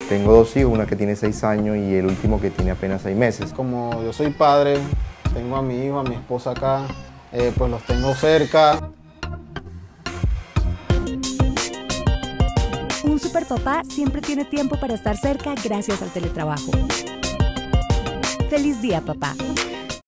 Tengo dos hijos, una que tiene 6 años y el último que tiene apenas 6 meses. Como yo soy padre, tengo a mi hijo, a mi esposa acá, pues los tengo cerca. Un superpapá siempre tiene tiempo para estar cerca gracias al teletrabajo. ¡Feliz día, papá!